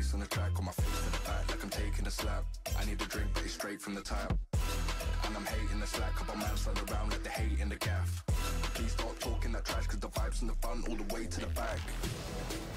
bass on the track, on my face to the back like I'm taking a slap. I need a drink, but it's straight from the tap. And I'm hating the slack, couple man slide around like the hate in the gaff. Please stop talking that trash, cause the vibes in the front all the way to the back.